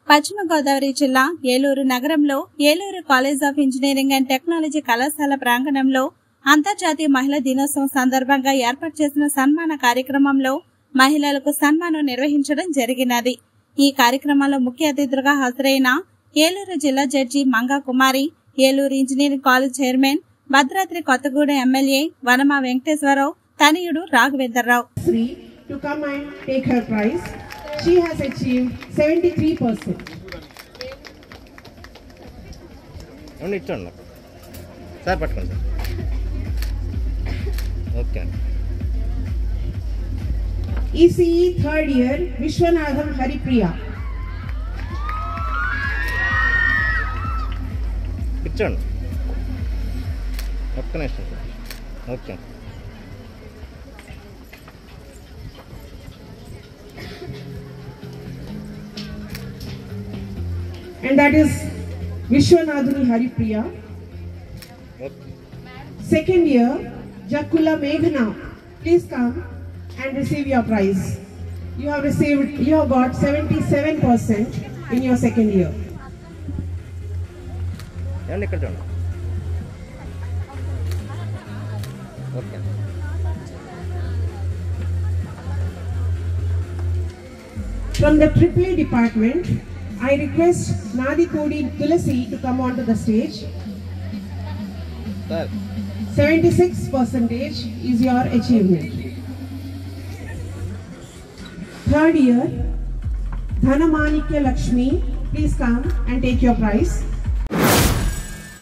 పశ్చిమ గోదావరి జిల్లా ఏలూరు నగరంలో Eluru college of engineering and technology కళాశాల ప్రాంగణంలో అంతర్జాతీయ మహిళా దినోత్సవం సందర్భంగా ఏర్పాటు చేసిన సన్మాన కార్యక్రమంలో మహిళలకు సన్మానం నిర్వహించడం జరిగినది. ఈ కార్యక్రమంలో ముఖ్య అతిథులుగా హాజరైన ఏలూరు జిల్లా judge Manga Kumari, Eluru engineering college chairman, Bhadradri Kothagudem MLA Vanama Venkateswararao తనయుడు Raghavendrarao. To come and take her prize. She has achieved 73%. Sir, pattukondi sir. Okay. ECE third year Vishwanatham Haripriya. Picture. Okay. And that is Vishwanathani Haripriya. Okay. Second year Jakula Meghna. Please come and receive your prize. You have got 77% in your second year. Okay. From the AAA department, I request Nadi Kodi Tulasi to come onto the stage. Sir. 76% is your achievement. Third year, Dhanamanikya Lakshmi, please come and take your prize.